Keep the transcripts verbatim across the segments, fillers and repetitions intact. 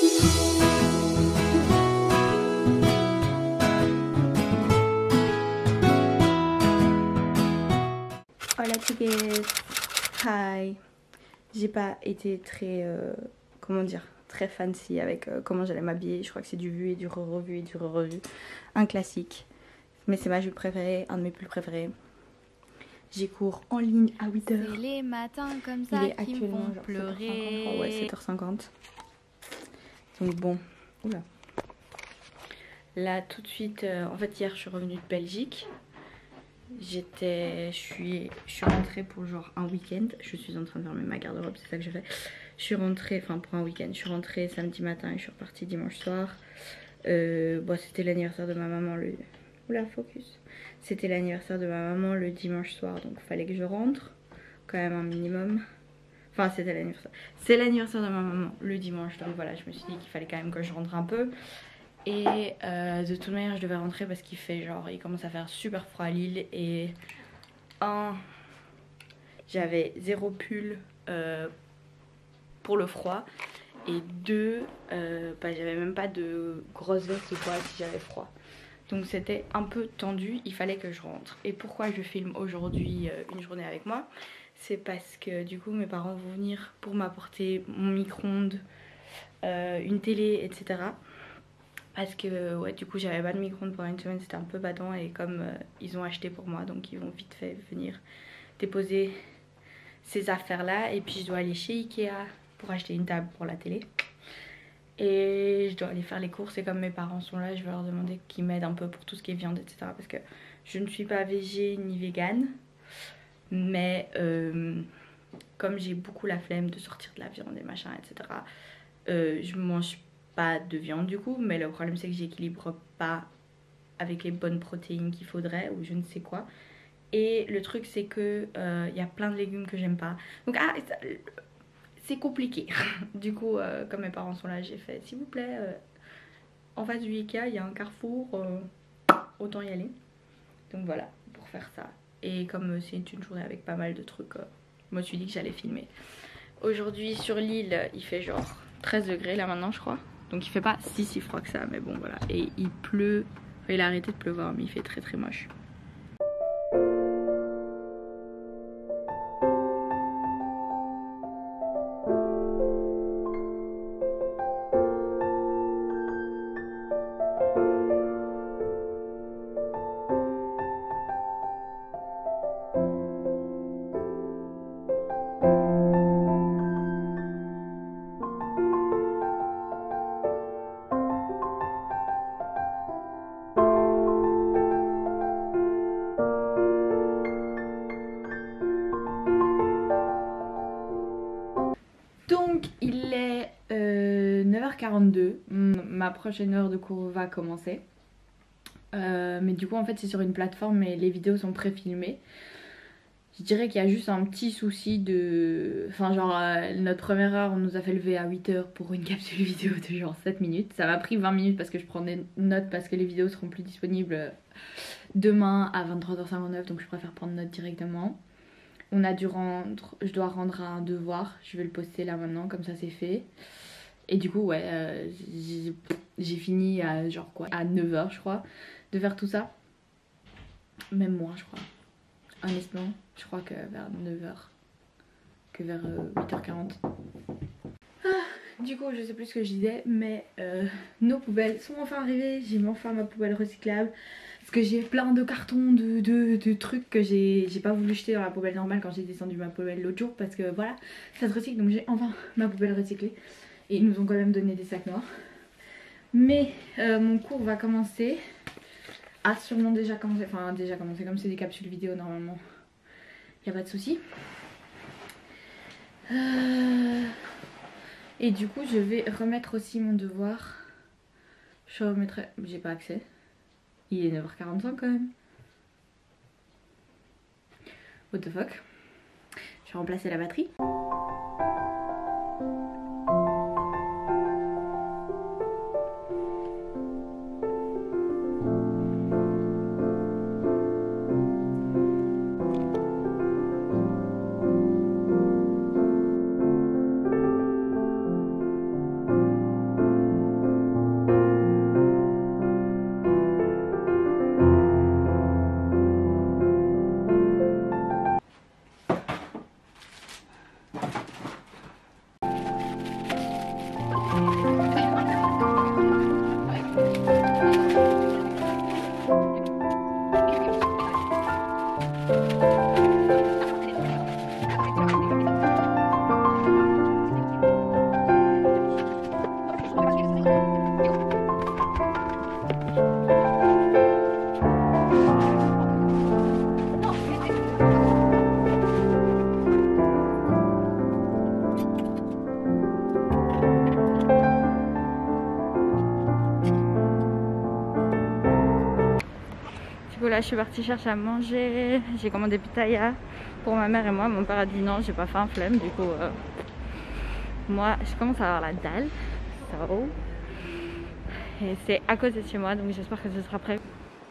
Hola chiques, hi. J'ai pas été très, euh, comment dire, très fancy avec euh, comment j'allais m'habiller. Je crois que c'est du vu et du re-revu et du re-revu. Un classique. Mais c'est ma jupe préférée, un de mes pulls préférés. J'ai cours en ligne à huit heures. C'est les matins comme Il ça est qui me actuellement font genre pleurer. sept heures cinquante, oh ouais, sept heures cinquante. Donc bon, oula. Là tout de suite, euh, en fait hier je suis revenue de Belgique. J'étais, je suis, je suis rentrée pour genre un week-end. Je suis en train de fermer ma garde-robe, c'est ça que je fais. Je suis rentrée, enfin pour un week-end, je suis rentrée samedi matin et je suis repartie dimanche soir. Euh, bon, c'était l'anniversaire de ma maman le... Oula, focus. C'était l'anniversaire de ma maman le dimanche soir, donc il fallait que je rentre. Quand même un minimum. Enfin, c'était l'anniversaire. C'est l'anniversaire de ma maman le dimanche, donc voilà, je me suis dit qu'il fallait quand même que je rentre un peu. Et euh, de toute manière, je devais rentrer parce qu'il fait genre, il commence à faire super froid à Lille. Et un, j'avais zéro pull euh, pour le froid. Et deux, euh, bah, j'avais même pas de grosse veste ou quoi si j'avais froid. Donc c'était un peu tendu, il fallait que je rentre. Et pourquoi je filme aujourd'hui euh, une journée avec moi? C'est parce que du coup mes parents vont venir pour m'apporter mon micro-ondes, euh, une télé, et cetera. Parce que ouais, du coup j'avais pas de micro-ondes pendant une semaine, c'était un peu badant. Et comme euh, ils ont acheté pour moi, donc ils vont vite fait venir déposer ces affaires là. Et puis je dois aller chez Ikea pour acheter une table pour la télé. Et je dois aller faire les courses. Et comme mes parents sont là, je vais leur demander qu'ils m'aident un peu pour tout ce qui est viande, et cetera. Parce que je ne suis pas végé ni végane. Mais euh, comme j'ai beaucoup la flemme de sortir de la viande et machin, et cetera. Euh, je mange pas de viande du coup. Mais le problème c'est que j'équilibre pas avec les bonnes protéines qu'il faudrait ou je ne sais quoi. Et le truc c'est que il euh, y a plein de légumes que j'aime pas. Donc ah, c'est compliqué. Du coup euh, comme mes parents sont là, j'ai fait s'il vous plaît, euh, en face du Ikea il y a un carrefour, euh, autant y aller. Donc voilà, pour faire ça. Et comme euh, c'est une journée avec pas mal de trucs, euh, je me suis dit que j'allais filmer. Aujourd'hui sur l'île il fait genre treize degrés là maintenant je crois. Donc il fait pas si si froid que ça, mais bon voilà. Et il pleut, enfin, il a arrêté de pleuvoir mais il fait très très moche. Donc il est euh, neuf heures quarante-deux, ma prochaine heure de cours va commencer. Euh, mais du coup en fait c'est sur une plateforme et les vidéos sont pré-filmées. Je dirais qu'il y a juste un petit souci de... Enfin genre euh, notre première heure on nous a fait lever à huit heures pour une capsule vidéo de genre sept minutes. Ça m'a pris vingt minutes parce que je prends des notes parce que les vidéos seront plus disponibles demain à vingt-trois heures cinquante-neuf, donc je préfère prendre note directement. On a dû rendre, je dois rendre un devoir, je vais le poster là maintenant, comme ça c'est fait. Et du coup ouais, euh, j'ai fini à genre quoi, à neuf heures je crois, de faire tout ça. Même moins je crois, honnêtement, je crois que vers neuf heures, que vers euh, huit heures quarante. Ah, du coup je sais plus ce que je disais, mais euh, nos poubelles sont enfin arrivées, j'ai enfin ma poubelle recyclable. Parce que j'ai plein de cartons de, de, de trucs que j'ai pas voulu jeter dans la poubelle normale quand j'ai descendu ma poubelle l'autre jour. Parce que voilà, ça se recycle, donc j'ai enfin ma poubelle recyclée. Et ils nous ont quand même donné des sacs noirs. Mais euh, mon cours va commencer. A sûrement déjà commencé, enfin déjà commencé, comme c'est des capsules vidéo normalement. Il n'y a pas de souci. Euh... Et du coup je vais remettre aussi mon devoir. Je remettrai, j'ai pas accès. Il est neuf heures quarante-cinq quand même. What the fuck. Je vais remplacer la batterie. là je suis partie chercher à manger. J'ai commandé pitaya pour ma mère et moi. Mon père a dit non, j'ai pas faim, flemme. Du coup euh, moi je commence à avoir la dalle. So. Et c'est à côté de chez moi, donc j'espère que ce sera prêt.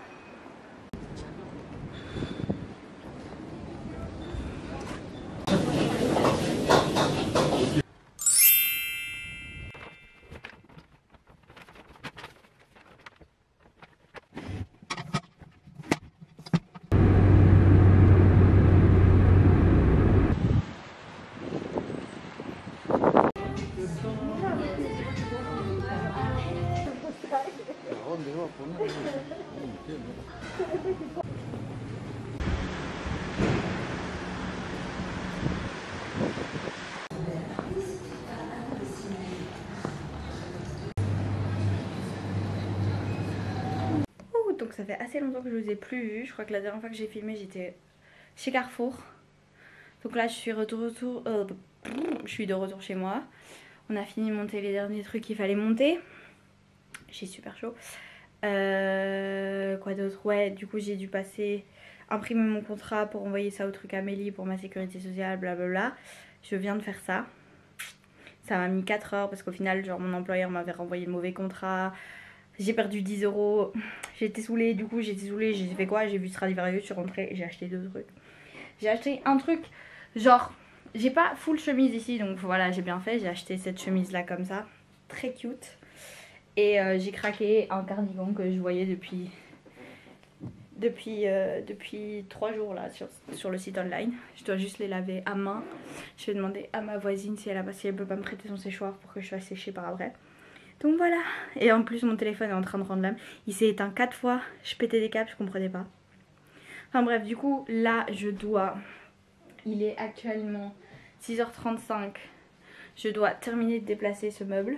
Donc ça fait assez longtemps que je vous ai plus vu. Je crois que la dernière fois que j'ai filmé j'étais chez Carrefour. Donc là je suis retour, retour, euh, je suis de retour chez moi. On a fini de monter les derniers trucs qu'il fallait monter. J'ai super chaud. Euh, quoi d'autre? Ouais, du coup j'ai dû passer, imprimer mon contrat pour envoyer ça au truc Amélie pour ma sécurité sociale, blablabla. Je viens de faire ça. Ça m'a mis quatre heures parce qu'au final genre mon employeur m'avait renvoyé le mauvais contrat. J'ai perdu dix euros, j'étais saoulée, du coup j'étais saoulée, j'ai fait quoi? J'ai vu Stradivarius, je suis rentrée et j'ai acheté deux trucs. J'ai acheté un truc, genre, j'ai pas full chemise ici, donc voilà, j'ai bien fait, j'ai acheté cette chemise là comme ça, très cute. Et euh, j'ai craqué un cardigan que je voyais depuis depuis, euh, depuis trois jours là sur, sur le site online. Je dois juste les laver à main. Je vais demander à ma voisine si elle a si elle peut pas me prêter son séchoir pour que je fasse sécher par après. Donc voilà, et en plus mon téléphone est en train de rendre l'âme. Il s'est éteint quatre fois, je pétais des câbles, je comprenais pas. Enfin bref, du coup là je dois, il est actuellement six heures trente-cinq. Je dois terminer de déplacer ce meuble.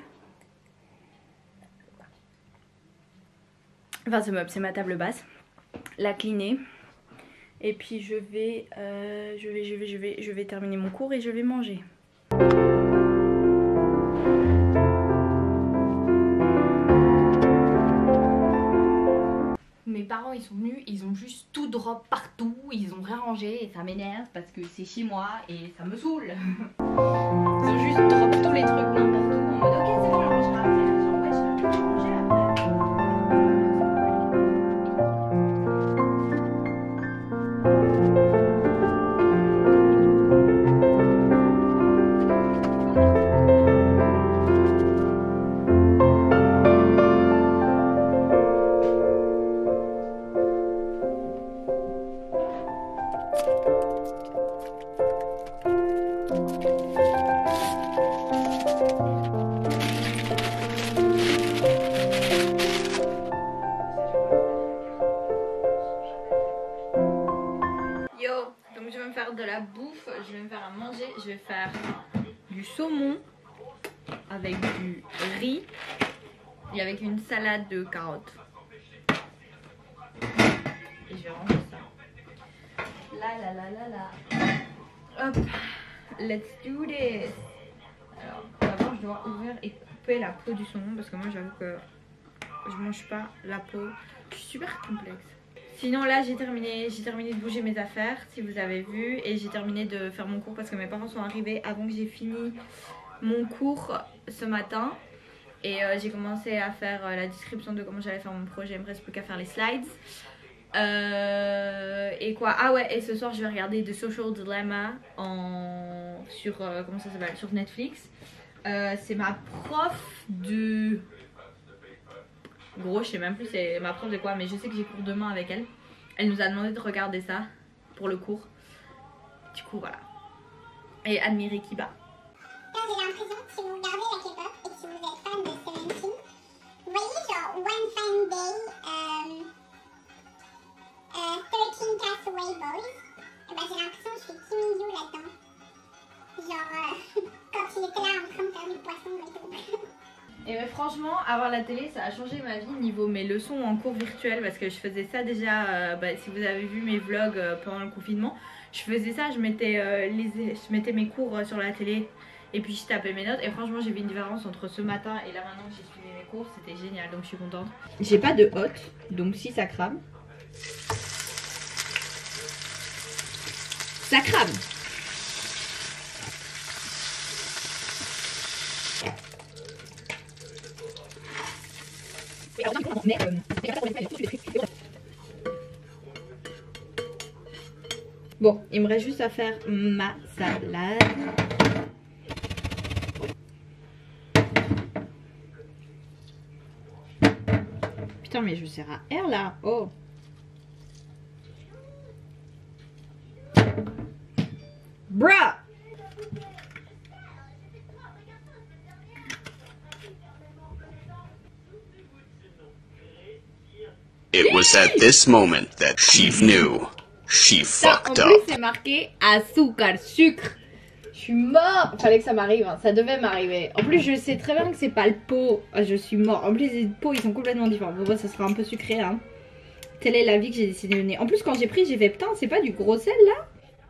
Enfin ce meuble, c'est ma table basse. La cleaner. Et puis je vais, euh, je vais, je vais, je vais, je vais terminer mon cours et je vais manger. Mes parents ils sont venus, ils ont juste tout drop partout, ils ont rien rangé et ça m'énerve parce que c'est chez moi et ça me saoule. Ils ont juste drop tous les trucs n'importe où en mode ok c'est bon, on rangera après. Genre ouais je vais ranger de la bouffe, je vais me faire à manger, je vais faire du saumon avec du riz et avec une salade de carottes. Et je vais ranger ça. La la la la la. Hop, let's do this. Alors d'abord je dois ouvrir et couper la peau du saumon parce que moi j'avoue que je mange pas la peau. Je suis super complexe. Sinon là j'ai terminé, j'ai terminé de bouger mes affaires si vous avez vu. Et j'ai terminé de faire mon cours parce que mes parents sont arrivés avant que j'ai fini mon cours ce matin. Et euh, j'ai commencé à faire euh, la description de comment j'allais faire mon projet. Il me reste plus qu'à faire les slides. Euh, et quoi, ah ouais, et ce soir je vais regarder The Social Dilemma en, sur, euh, comment ça s'appelle, sur Netflix. euh, C'est ma prof de... Gros je sais même plus c'est ma prof de quoi, mais je sais que j'ai cours demain avec elle. Elle nous a demandé de regarder ça pour le cours. Du coup voilà. Et admirer Kiba. J'ai l'impression que si vous regardez la K-pop et que si vous êtes fan de Seventeen, vous voyez genre One Fine Day, euh, euh, thirteen Castaway Boys, et ben j'ai l'impression que je suis Kim Yoo là-dedans. Genre euh, quand il était là en train de faire du poisson et tout. Et mais franchement, avoir la télé ça a changé ma vie niveau mes leçons en cours virtuel. Parce que je faisais ça déjà, euh, bah, si vous avez vu mes vlogs euh, pendant le confinement, je faisais ça, je mettais, euh, les, je mettais mes cours euh, sur la télé. Et puis je tapais mes notes et franchement j'ai vu une différence entre ce matin et là maintenant que j'ai suivi mes cours, c'était génial, donc je suis contente. J'ai pas de hot, donc si ça crame, ça crame. Bon, il me reste juste à faire ma salade. Putain, mais je sers à R là. Oh. Bruh. It was at this moment that she knew. She fucked Ça, en up. plus, c'est marqué azúcar, sucre. Je suis mort. Fallait que ça m'arrive, hein. Ça devait m'arriver. En plus, je sais très bien que c'est pas le pot. Ah, je suis mort. En plus, les pots, ils sont complètement différents. Bon, ça sera un peu sucré, hein. Telle est la vie que j'ai décidé de donner. En plus, quand j'ai pris, j'ai fait putain, c'est pas du gros sel là?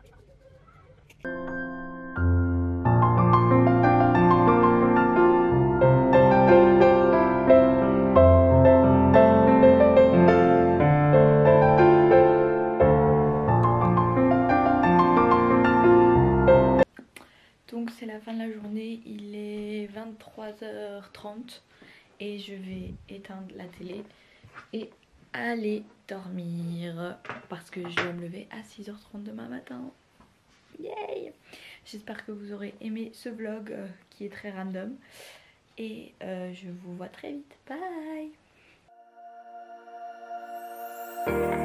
Donc c'est la fin de la journée, il est vingt-trois heures trente et je vais éteindre la télé et aller dormir parce que je dois me lever à six heures trente demain matin. Yay! J'espère que vous aurez aimé ce vlog euh, qui est très random et euh, je vous vois très vite. Bye!